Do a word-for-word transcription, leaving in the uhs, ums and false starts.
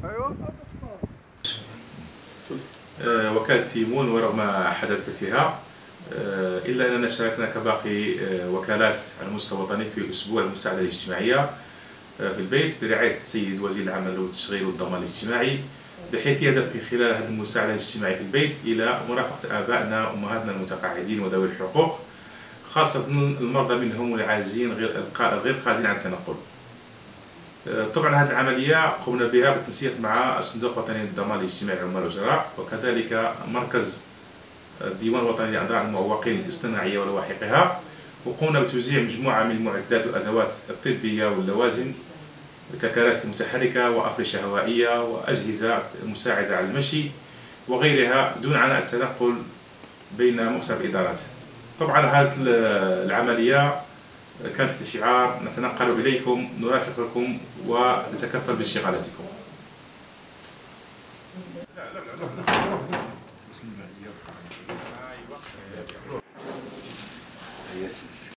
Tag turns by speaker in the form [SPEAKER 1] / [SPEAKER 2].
[SPEAKER 1] وكالة تيمون ورغم حداثتها إلا أننا شاركنا كباقي وكالات على المستوى الوطني في أسبوع المساعدة الاجتماعية في البيت برعاية السيد وزير العمل والتشغيل والضمان الاجتماعي، بحيث يهدف من خلال هذه المساعدة الاجتماعية في البيت إلى مرافقة آبائنا وأمهاتنا المتقاعدين وذوي الحقوق، خاصة المرضى منهم والعاجزين غير غير قادرين على التنقل. طبعا هذه العملية قمنا بها بالتنسيق مع الصندوق الوطني للضمان الاجتماعي للعمال والأجراء، وكذلك مركز الديوان الوطني لأعضاء المعوقين الاصطناعية ولواحقها، وقمنا بتوزيع مجموعة من المعدات والأدوات الطبية واللوازم ككراسي متحركة وأفرشة هوائية وأجهزة مساعدة على المشي وغيرها دون عناء التنقل بين مختلف الإدارات. طبعا هذه العملية كانت شعار نتنقل إليكم نرافقكم ونتكفل بانشغالاتكم. Yes.